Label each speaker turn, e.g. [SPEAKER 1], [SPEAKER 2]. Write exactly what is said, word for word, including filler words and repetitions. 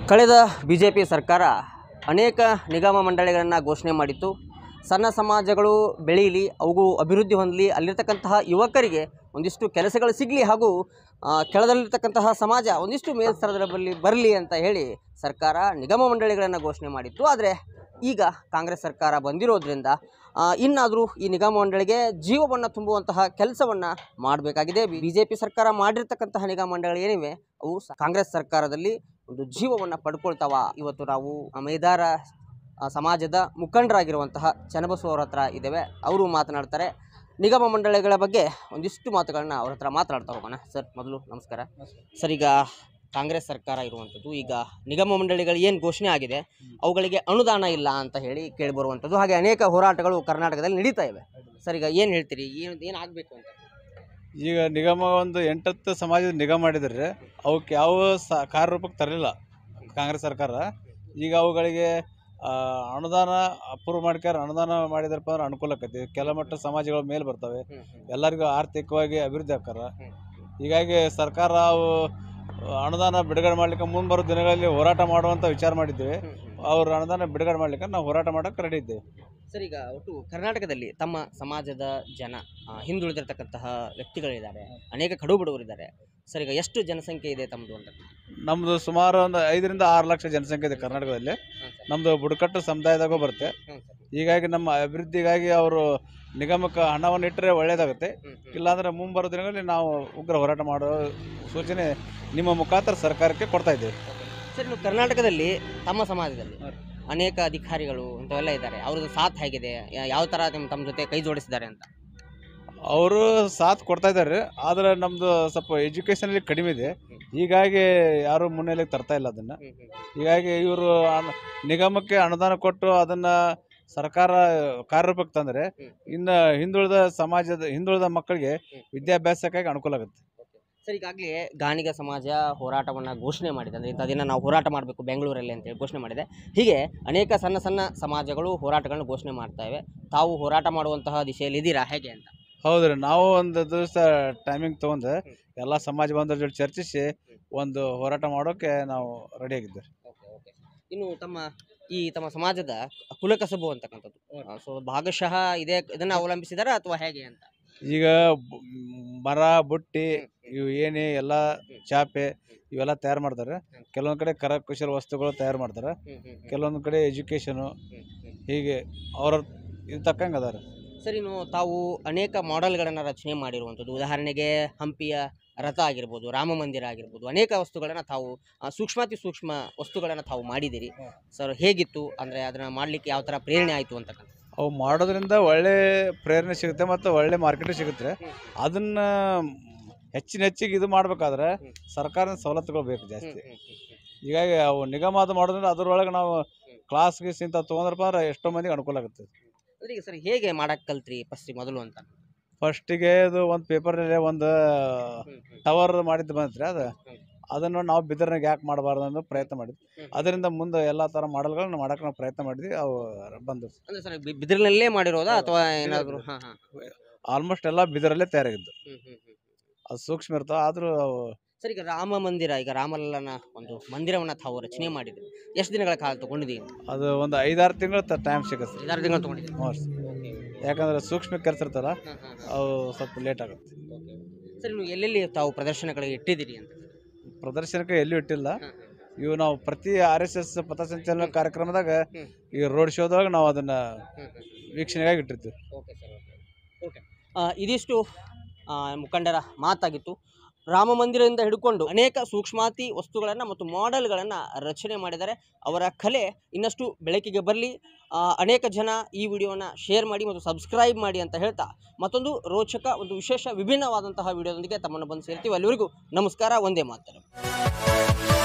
[SPEAKER 1] ಕಳೆದ B J P ಸರ್ಕಾರ ಅನೇಕ ನಿಗಮ ಮಂಡಳಿಗಳನ್ನು ಘೋಷಣೆ ಮಾಡಿತ್ತು. ಸಣ್ಣ ಸಮಾಜಗಳು ಬೆಳೀಲಿ, ಅವು ಅಭಿವೃದ್ಧಿ ಹೊಂದಲಿ, ಅಲ್ಲಿರ್ತಕ್ಕಂತಹ ಯುವಕರಿಗೆ ಒಂದಿಷ್ಟು ಕೆಲಸಗಳು ಸಿಗಲಿ, ಹಾಗೂ ಕೆಳದಲ್ಲಿರ್ತಕ್ಕಂತಹ ಸಮಾಜ ಒಂದಿಷ್ಟು ಮೇಲ್ಸ್ತರದಲ್ಲಿ ಬರಲಿ ಅಂತ ಹೇಳಿ ಸರ್ಕಾರ ನಿಗಮ ಮಂಡಳಿಗಳನ್ನು ಘೋಷಣೆ ಮಾಡಿತ್ತು. ಆದರೆ ಈಗ ಕಾಂಗ್ರೆಸ್ ಸರ್ಕಾರ ಬಂದಿರೋದ್ರಿಂದ ಇನ್ನಾದರೂ ಈ ನಿಗಮ ಮಂಡಳಿಗೆ ಜೀವವನ್ನು ತುಂಬುವಂತಹ ಕೆಲಸವನ್ನು ಮಾಡಬೇಕಾಗಿದೆ. ಬಿ ಜೆ ಪಿ ಸರ್ಕಾರ ಮಾಡಿರ್ತಕ್ಕಂತಹ ನಿಗಮ ಮಂಡಳಿ ಏನಿವೆ ಅವು ಕಾಂಗ್ರೆಸ್ ಸರ್ಕಾರದಲ್ಲಿ ಒಂದು ಜೀವವನ್ನು ಪಡ್ಕೊಳ್ತಾವ. ಇವತ್ತು ನಾವು ಮೇದಾರ ಸಮಾಜದ ಮುಖಂಡರಾಗಿರುವಂತಹ ಚನ್ನಬಸವ ಅವರ ಹತ್ರ ಇದ್ದೇವೆ. ಅವರು ಮಾತನಾಡ್ತಾರೆ. ನಿಗಮ ಮಂಡಳಿಗಳ ಬಗ್ಗೆ ಒಂದಿಷ್ಟು ಮಾತುಗಳನ್ನ ಅವ್ರ ಹತ್ರ ಮಾತನಾಡ್ತಾ ಹೋಗೋಣ. ಸರ್, ಮೊದಲು ನಮಸ್ಕಾರ. ಸರ್, ಈಗ ಕಾಂಗ್ರೆಸ್ ಸರ್ಕಾರ ಇರುವಂಥದ್ದು, ಈಗ ನಿಗಮ ಮಂಡಳಿಗಳು ಏನು ಘೋಷಣೆ ಆಗಿದೆ ಅವುಗಳಿಗೆ ಅನುದಾನ ಇಲ್ಲ ಅಂತ ಹೇಳಿ ಕೇಳಿಬರುವಂಥದ್ದು, ಹಾಗೆ ಅನೇಕ ಹೋರಾಟಗಳು ಕರ್ನಾಟಕದಲ್ಲಿ ನಡೀತಾ ಇವೆ. ಸರ್, ಈಗ ಏನು ಹೇಳ್ತೀರಿ, ಏನು ಏನು ಆಗಬೇಕು ಅಂತ?
[SPEAKER 2] ಈಗ ನಿಗಮ ಒಂದು ಎಂಟತ್ತು ಸಮಾಜದ ನಿಗಮ ಮಾಡಿದ್ರೆ ಅವಕ್ಕೆ ಯಾವ ಸ ಕಾರ್ಯರೂಪಕ್ಕೆ ತರಲಿಲ್ಲ ಕಾಂಗ್ರೆಸ್ ಸರ್ಕಾರ. ಈಗ ಅವುಗಳಿಗೆ ಅನುದಾನ ಅಪ್ರೂವ್ ಮಾಡ್ಕಾರ, ಅನುದಾನ ಮಾಡಿದ್ರಪ್ಪ ಅಂದ್ರೆ ಅನುಕೂಲ ಆಕೈತಿ. ಕೆಲ ಮಟ್ಟ ಸಮಾಜಗಳ ಮೇಲೆ ಬರ್ತವೆ, ಎಲ್ಲರಿಗೂ ಆರ್ಥಿಕವಾಗಿ ಅಭಿವೃದ್ಧಿ ಆಕಾರ. ಹೀಗಾಗಿ ಸರ್ಕಾರ ಅವು ಅನುದಾನ ಬಿಡುಗಡೆ ಮಾಡ್ಲಿಕ್ಕೆ ಮುಂದೆ ಬರೋ ದಿನಗಳಲ್ಲಿ ಹೋರಾಟ ಮಾಡುವಂಥ ವಿಚಾರ ಮಾಡಿದ್ದೇವೆ. ಅವ್ರ ಅನುದಾನ ಬಿಡುಗಡೆ ಮಾಡ್ಲಿಕ್ಕೆ ನಾವು ಹೋರಾಟ ಮಾಡೋಕೆ ರೆಡಿ ಇದ್ದೇವೆ.
[SPEAKER 1] ಸರ್, ಈಗ ಒಟ್ಟು ಕರ್ನಾಟಕದಲ್ಲಿ ತಮ್ಮ ಸಮಾಜದ ಜನ ಹಿಂದುಳಿದಿರ್ತಕ್ಕಂತಹ ವ್ಯಕ್ತಿಗಳಿದ್ದಾರೆ, ಅನೇಕ ಕಡು ಬಡವರಿದ್ದಾರೆ. ಸರ್, ಈಗ ಎಷ್ಟು ಜನಸಂಖ್ಯೆ ಇದೆ ತಮ್ಮದು ಅಂತ?
[SPEAKER 2] ನಮ್ಮದು ಸುಮಾರು ಒಂದು ಐದರಿಂದ ಆರು ಲಕ್ಷ ಜನಸಂಖ್ಯೆ ಇದೆ ಕರ್ನಾಟಕದಲ್ಲಿ. ನಮ್ಮದು ಬುಡಕಟ್ಟು ಸಮುದಾಯದಾಗೂ ಬರುತ್ತೆ. ಹೀಗಾಗಿ ನಮ್ಮ ಅಭಿವೃದ್ಧಿಗಾಗಿ ಅವರು ನಿಗಮಕ್ಕೆ ಹಣವನ್ನು ಇಟ್ಟರೆ ಒಳ್ಳೆಯದಾಗುತ್ತೆ. ಇಲ್ಲಾಂದರೆ ಮುಂಬರೋ ದಿನಗಳಲ್ಲಿ ನಾವು ಉಗ್ರ ಹೋರಾಟ ಮಾಡೋ ಸೂಚನೆ ನಿಮ್ಮ ಮುಖಾಂತರ ಸರ್ಕಾರಕ್ಕೆ ಕೊಡ್ತಾ ಇದ್ದೇವೆ.
[SPEAKER 1] ಸರ್, ನೀವು ಕರ್ನಾಟಕದಲ್ಲಿ ತಮ್ಮ ಸಮಾಜದಲ್ಲಿ ಅನೇಕ ಅಧಿಕಾರಿಗಳು ಇಂಥವೆಲ್ಲ ಇದ್ದಾರೆ, ಅವ್ರದ್ದು ಸಾಥ್ ಹೇಗಿದೆ, ಯಾವ ಥರ ನಿಮ್ಮ ತಮ್ಮ ಜೊತೆ ಕೈ ಜೋಡಿಸಿದ್ದಾರೆ ಅಂತ?
[SPEAKER 2] ಅವರು ಸಾಥ್ ಕೊಡ್ತಾ ಇದ್ದಾರೆ, ಆದರೆ ನಮ್ಮದು ಸ್ವಲ್ಪ ಎಜುಕೇಷನಲ್ಲಿ ಕಡಿಮೆ ಇದೆ. ಹೀಗಾಗಿ ಯಾರು ಮುನ್ನೆಲೆಗೆ ತರ್ತಾ ಇಲ್ಲ ಅದನ್ನು. ಹೀಗಾಗಿ ಇವರು ನಿಗಮಕ್ಕೆ ಅನುದಾನ ಕೊಟ್ಟು ಅದನ್ನು ಸರ್ಕಾರ ಕಾರ್ಯರೂಪಕ್ಕೆ ತಂದರೆ ಇನ್ನು ಹಿಂದುಳಿದ ಸಮಾಜದ ಹಿಂದುಳಿದ ಮಕ್ಕಳಿಗೆ ವಿದ್ಯಾಭ್ಯಾಸಕ್ಕಾಗಿ ಅನುಕೂಲ ಆಗುತ್ತೆ.
[SPEAKER 1] ಸರ್, ಈಗಾಗಲೇ ಗಾಣಿಗ ಸಮಾಜ ಹೋರಾಟವನ್ನು ಘೋಷಣೆ ಮಾಡಿದೆ, ಅಂದರೆ ಇಂಥ ದಿನ ನಾವು ಹೋರಾಟ ಮಾಡಬೇಕು ಬೆಂಗಳೂರಲ್ಲಿ ಅಂತೇಳಿ ಘೋಷಣೆ ಮಾಡಿದೆ. ಹೀಗೆ ಅನೇಕ ಸಣ್ಣ ಸಣ್ಣ ಸಮಾಜಗಳು ಹೋರಾಟಗಳನ್ನು ಘೋಷಣೆ ಮಾಡ್ತಾ ಇವೆ. ತಾವು ಹೋರಾಟ ಮಾಡುವಂತಹ ದಿಶೆಯಲ್ಲಿ ಇದ್ದೀರಾ ಹೇಗೆ ಅಂತ?
[SPEAKER 2] ಹೌದ್ರಿ, ನಾವು ಒಂದು ದಿವಸ ಟೈಮಿಂಗ್ ತೊಗೊಂಡು ಎಲ್ಲ ಸಮಾಜ ಬಾಂಧವರ ಜೊತೆ ಚರ್ಚಿಸಿ ಒಂದು ಹೋರಾಟ ಮಾಡೋಕ್ಕೆ ನಾವು ರೆಡಿಯಾಗಿದ್ದೇವೆ.
[SPEAKER 1] ಇನ್ನು ತಮ್ಮ ಈ ತಮ್ಮ ಸಮಾಜದ ಕುಲಕಸಬು ಅಂತಕ್ಕಂಥದ್ದು, ಸೊ ಭಾಗಶಃ ಇದೇ ಇದನ್ನು ಅವಲಂಬಿಸಿದಾರ ಅಥವಾ ಹೇಗೆ ಅಂತ?
[SPEAKER 2] ಈಗ ಮರ ಬುಟ್ಟಿ ಇವು ಏನೇ ಎಲ್ಲ ಚಾಪೆ ಇವೆಲ್ಲ ತಯಾರು ಮಾಡ್ತಾರೆ. ಕೆಲವೊಂದು ಕಡೆ ಕರಕುಶಲ ವಸ್ತುಗಳು ತಯಾರು ಮಾಡ್ತಾರೆ, ಕೆಲವೊಂದು ಕಡೆ ಎಜುಕೇಷನು, ಹೀಗೆ ಅವ್ರ ಇದು ತಕ್ಕಂಗೆ ಅದಾರೆ.
[SPEAKER 1] ಸರಿ, ಇನ್ನು ತಾವು ಅನೇಕ ಮಾಡೆಲ್ಗಳನ್ನು ರಚನೆ ಮಾಡಿರುವಂಥದ್ದು, ಉದಾಹರಣೆಗೆ ಹಂಪಿಯ ರಥ ಆಗಿರ್ಬೋದು, ರಾಮ ಮಂದಿರ ಆಗಿರ್ಬೋದು, ಅನೇಕ ವಸ್ತುಗಳನ್ನು ತಾವು ಸೂಕ್ಷ್ಮಾತಿ ಸೂಕ್ಷ್ಮ ವಸ್ತುಗಳನ್ನು ತಾವು ಮಾಡಿದ್ದೀರಿ. ಸರ್, ಹೇಗಿತ್ತು ಅಂದರೆ ಅದನ್ನು ಮಾಡಲಿಕ್ಕೆ ಯಾವ ಥರ ಪ್ರೇರಣೆ ಆಯಿತು ಅಂತಕ್ಕಂಥ?
[SPEAKER 2] ಅವು ಮಾಡೋದ್ರಿಂದ ಒಳ್ಳೆ ಪ್ರೇರಣೆ ಸಿಗುತ್ತೆ ಮತ್ತು ಒಳ್ಳೆ ಮಾರ್ಕೆಟ್ ಸಿಗುತ್ತೆ. ಅದನ್ನ ಹೆಚ್ಚಿನ ಹೆಚ್ಚಿಗೆ ಇದು ಮಾಡಬೇಕಾದ್ರೆ ಸರ್ಕಾರದ ಸವಲತ್ತುಗಳು ಬೇಕು ಜಾಸ್ತಿ. ಹೀಗಾಗಿ ಅವು ನಿಗಮ ಅದು ಮಾಡೋದ್ರಿಂದ ಅದರೊಳಗೆ ನಾವು ಕ್ಲಾಸ್ಗೆ ಇಂಥ ತೊಗೊಂಡ್ರಪ್ಪ ಅಂದ್ರೆ ಎಷ್ಟೋ ಮಂದಿಗೆ ಅನುಕೂಲ ಆಗುತ್ತೆ.
[SPEAKER 1] ಈಗ ಸರ್, ಹೇಗೆ ಮಾಡಕ್ಕೆ ಕಲ್ತ್ರಿ ಫಸ್ಟ್ ಮೊದಲು ಅಂತ?
[SPEAKER 2] ಫಸ್ಟಿಗೆ ಅದು ಒಂದು ಪೇಪರ್ನಲ್ಲಿ ಒಂದು ಟವರ್ ಮಾಡಿದ್ದು ಬಂತ್ರಿ. ಅದು ಅದನ್ನು ನಾವು ಬಿದಿರ್ನಾಗ ಯಾಕೆ ಮಾಡಬಾರ್ದು ಅನ್ನೋ ಪ್ರಯತ್ನ ಮಾಡಿದ್ವಿ. ಅದರಿಂದ ಮುಂದೆ ಎಲ್ಲ ಥರ ಮಾಡಲ್ಗಳನ್ನ ಮಾಡೋಕೆ ನಾವು ಪ್ರಯತ್ನ ಮಾಡಿದ್ವಿ. ಅವು ಬಂದು
[SPEAKER 1] ಅಂದರೆ ಸರ್, ಬಿದಿರಿನಲ್ಲೇ ಮಾಡಿರೋದಾ ಅಥವಾ ಏನಾದರೂ? ಹಾಂ ಹಾಂ
[SPEAKER 2] ಆಲ್ಮೋಸ್ಟ್ ಎಲ್ಲ ಬಿದಿರಲ್ಲೇ ತಯಾರಾಗಿದ್ದು. ಅದು ಸೂಕ್ಷ್ಮ ಇರ್ತಾವೆ ಆದರೂ ಅವು.
[SPEAKER 1] ಸರ್, ಈಗ ರಾಮ ಮಂದಿರ, ಈಗ ರಾಮಲಲ್ಲನ ಒಂದು ಮಂದಿರವನ್ನು ತಾವು ರಚನೆ ಮಾಡಿದ್ರಿ, ಎಷ್ಟು ದಿನಗಳ ಕಾಲ ತೊಗೊಂಡಿದ್ದೀವಿ?
[SPEAKER 2] ಅದು ಒಂದು ಐದಾರು ತಿಂಗಳು ಟೈಮ್ ಸಿಗುತ್ತೆ.
[SPEAKER 1] ಐದಾರು ತಿಂಗಳು ತೊಗೊಂಡಿದ್ದೀವಿ.
[SPEAKER 2] ಹ್ಞೂ, ಯಾಕಂದರೆ ಸೂಕ್ಷ್ಮ ಕೆಲಸ ಇರ್ತಾರ, ಅವು ಸ್ವಲ್ಪ ಲೇಟ್ ಆಗುತ್ತೆ.
[SPEAKER 1] ಸರ್, ನೀವು ಎಲ್ಲೆಲ್ಲಿ ತಾವು ಪ್ರದರ್ಶನಗಳಿಗೆ ಇಟ್ಟಿದ್ದೀರಿ ಅಂತ?
[SPEAKER 2] ಪ್ರದರ್ಶನಕ್ಕೆ ಎಲ್ಲೂ ಇಟ್ಟಿಲ್ಲ. ಇವು ನಾವು ಪ್ರತಿ ಆರ್ ಎಸ್ ಎಸ್ ಪಥಸಂಚಲನ ಕಾರ್ಯಕ್ರಮದಾಗ ಈ ರೋಡ್ ಶೋದಾಗ ನಾವು ಅದನ್ನು ವೀಕ್ಷಣೆಗಾಗಿ ಇಟ್ಟಿರ್ತೀವಿ.
[SPEAKER 1] Okay sir, okay. ಇದಿಷ್ಟು ಮುಖಂಡರ ಮಾತಾಗಿತ್ತು. ರಾಮ ಮಂದಿರದಿಂದ ಹಿಡ್ಕೊಂಡು ಅನೇಕ ಸೂಕ್ಷ್ಮಾತಿ ವಸ್ತುಗಳನ್ನು ಮತ್ತು ಮಾಡೆಲ್ಗಳನ್ನು ರಚನೆ ಮಾಡಿದ್ದಾರೆ. ಅವರ ಕಲೆ ಇನ್ನಷ್ಟು ಬೆಳಕಿಗೆ ಬರಲಿ, ಅನೇಕ ಜನ ಈ ವಿಡಿಯೋನ ಶೇರ್ ಮಾಡಿ ಮತ್ತು ಸಬ್ಸ್ಕ್ರೈಬ್ ಮಾಡಿ ಅಂತ ಹೇಳ್ತಾ ಮತ್ತೊಂದು ರೋಚಕ ಒಂದು ವಿಶೇಷ ವಿಭಿನ್ನವಾದಂತಹ ವಿಡಿಯೋದೊಂದಿಗೆ ತಮ್ಮನ್ನು ಬಂದು ಸೇರ್ತೀವಿ. ಅಲ್ಲಿವರೆಗೂ ನಮಸ್ಕಾರ, ಒಂದೇ ಮಾತರು.